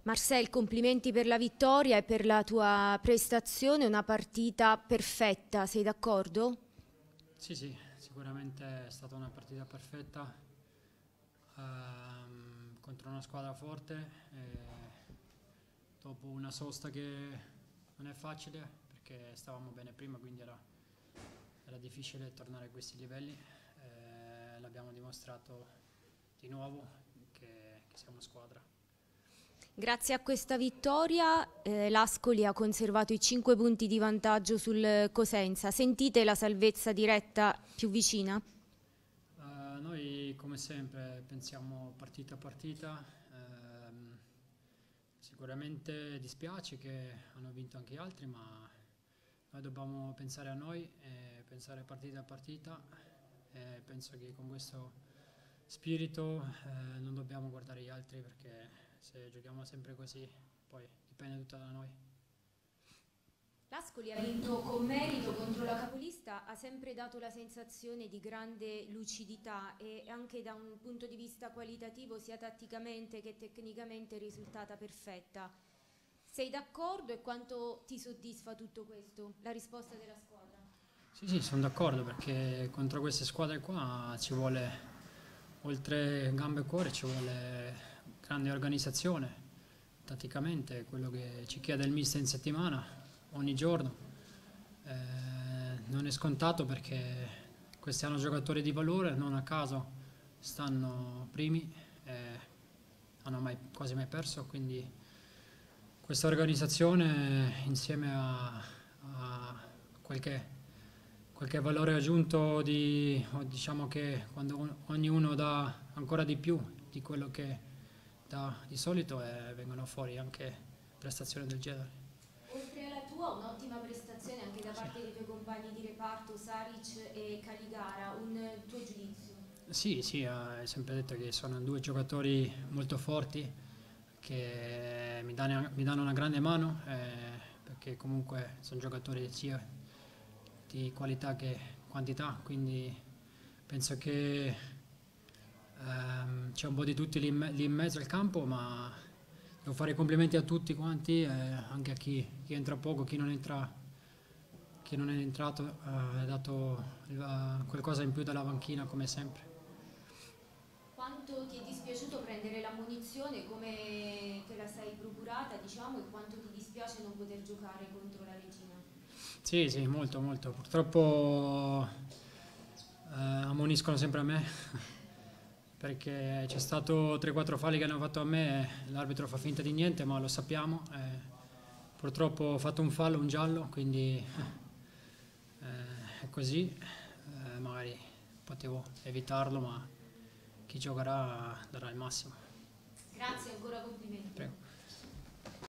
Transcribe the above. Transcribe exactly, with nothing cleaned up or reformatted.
Marcel, complimenti per la vittoria e per la tua prestazione, una partita perfetta, sei d'accordo? Sì, sì, sicuramente è stata una partita perfetta ehm, contro una squadra forte, e dopo una sosta che non è facile perché stavamo bene prima, quindi era, era difficile tornare a questi livelli. Eh, l'abbiamo dimostrato di nuovo che, che siamo squadra. Grazie a questa vittoria eh, l'Ascoli ha conservato i cinque punti di vantaggio sul Cosenza. Sentite la salvezza diretta più vicina? Uh, noi come sempre pensiamo partita a partita, ehm, sicuramente dispiace che hanno vinto anche gli altri, ma noi dobbiamo pensare a noi e pensare partita a partita, e penso che con questo spirito eh, non dobbiamo guardare gli altri, perché se giochiamo sempre così poi dipende tutto da noi. L'Ascoli ha vinto con merito contro la capolista, ha sempre dato la sensazione di grande lucidità e anche da un punto di vista qualitativo, sia tatticamente che tecnicamente, è risultata perfetta. Sei d'accordo e quanto ti soddisfa tutto questo? La risposta della squadra? Sì, sì, sono d'accordo, perché contro queste squadre qua ci vuole, oltre gambe e cuore, ci vuole grande organizzazione. Tatticamente, quello che ci chiede il mister in settimana, ogni giorno. Eh, non è scontato, perché questi hanno giocatori di valore, non a caso stanno primi, eh, hanno mai, quasi mai perso, quindi questa organizzazione insieme a, a qualche, qualche valore aggiunto di, diciamo che quando ognuno dà ancora di più di quello che dà di solito, eh, vengono fuori anche prestazioni del genere. Oltre alla tua, un'ottima prestazione anche da parte dei tuoi compagni di reparto, Saric e Caligara, un tuo giudizio? Sì, sì, hai sempre detto che sono due giocatori molto forti che mi danno, mi danno una grande mano, eh, perché comunque sono giocatori sia di qualità che quantità, quindi penso che ehm, c'è un po' di tutti lì in, me- lì in mezzo al campo, ma devo fare i complimenti a tutti quanti, eh, anche a chi, chi entra poco, chi non entra, chi non è entrato, eh, ha dato il- qualcosa in più dalla panchina come sempre. Quanto ti è dispiaciuto prendere l'ammonizione, come te la sei procurata, diciamo, e quanto ti dispiace non poter giocare contro la Regina? Sì, sì, molto, molto. Purtroppo eh, ammoniscono sempre a me, perché c'è stato tre quattro falli che hanno fatto a me, l'arbitro fa finta di niente, ma lo sappiamo. eh, purtroppo ho fatto un fallo, un giallo, quindi eh, è così. Eh, magari potevo evitarlo, ma chi giocherà darà il massimo. Grazie, ancora complimenti. Prego.